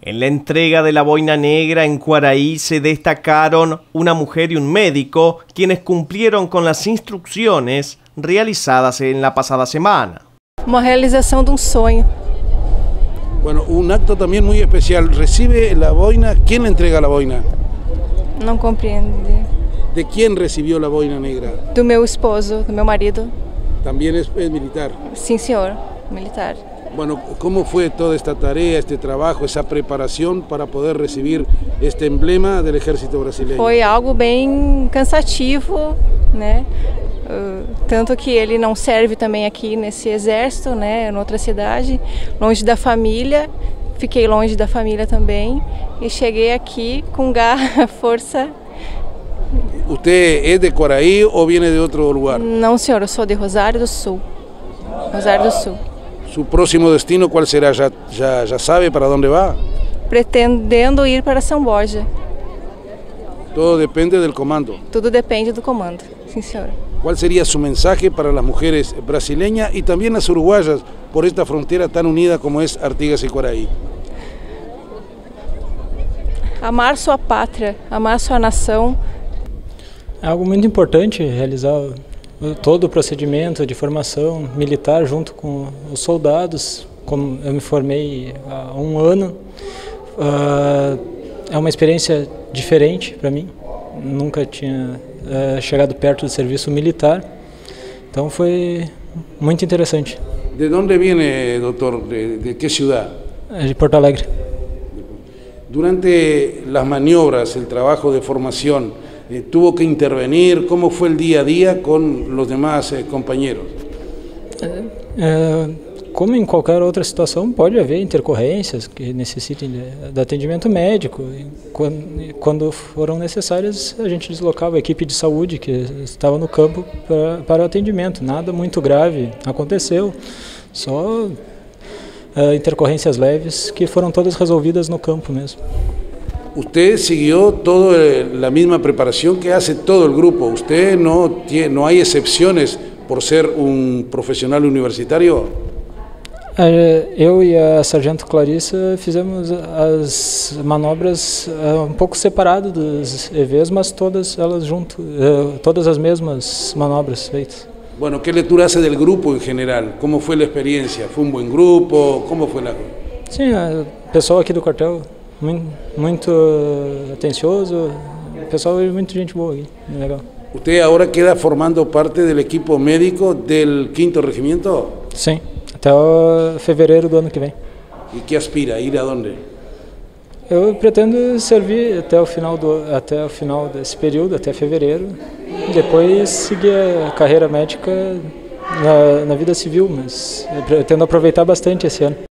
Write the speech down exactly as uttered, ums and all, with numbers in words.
En la entrega de la boina negra en Quaraí se destacaron una mujer y un médico, quienes cumplieron con las instrucciones realizadas en la pasada semana. Uma realização de um sonho. Bueno, un acto también muy especial. ¿Recibe la boina? ¿Quién le entrega la boina? Não compreende. ¿De quién recibió la boina negra? Do meu esposo, do meu marido. ¿También es, es militar? Sim, senhor, militar. Bueno, ¿cómo fue toda esta tarea, este trabajo, esa preparación para poder recibir este emblema del ejército brasileño? Foi algo bem cansativo, né? Uh, tanto que ele não serve também aqui nesse exército, né? Em outra cidade, longe da família. Fiquei longe da família também e cheguei aqui com garra, força. ¿Usted es de Quaraí o viene de otro lugar? Não, senhor, eu sou de Rosário do Sul. Rosário do Sul. ¿Su próximo destino cuál será? ¿Ya, ya, ya sabe para dónde va? Pretendendo ir para São Borja. Todo depende del comando. Tudo depende do comando, sim, senhor. ¿Cuál sería su mensaje para las mujeres brasileñas y también las uruguayas por esta frontera tan unida como es Artigas y Quaraí? Amar sua pátria, amar sua nação. É algo muito importante realizar todo o procedimento de formação militar junto com os soldados. Como eu me formei há um ano, é uma experiência diferente para mim. Nunca tinha chegado perto do serviço militar, então foi muito interessante. ¿De dónde viene, doctor? ¿De, de qué ciudad? De Porto Alegre. Durante las maniobras, el trabajo de formación, eh, ¿tuvo que intervenir? ¿Cómo fue el día a día con los demás eh, compañeros? É, é, como em qualquer outra situação, pode haver intercorrências que necessitem de, de atendimento médico. E quando, quando foram necessárias, a gente deslocava a equipe de saúde que estava no campo para, para o atendimento. Nada muito grave aconteceu, só é, intercorrências leves que foram todas resolvidas no campo mesmo. Usted siguió toda la misma preparación que hace todo el grupo. Usted no tiene, no hay excepciones por ser un profesional universitario. Eu e a sargento Clarissa fizemos as manobras um pouco separado dos E Vs, mas todas elas junto, todas as mesmas manobras feitas. Bueno, ¿qué lectura hace del grupo en general? ¿Cómo fue la experiencia? ¿Fue un buen grupo? ¿Cómo fue la? Sim, o pessoal aqui do quartel muito, muito atencioso, o pessoal é muito gente boa aqui, legal. ¿Usted ahora queda formando parte del equipo médico del quinto regimiento? Sim. Até o fevereiro do ano que vem. E que aspira? Ir aonde? Eu pretendo servir até o final do até o final desse período, até fevereiro, e depois seguir a carreira médica na, na vida civil, mas pretendo aproveitar bastante esse ano.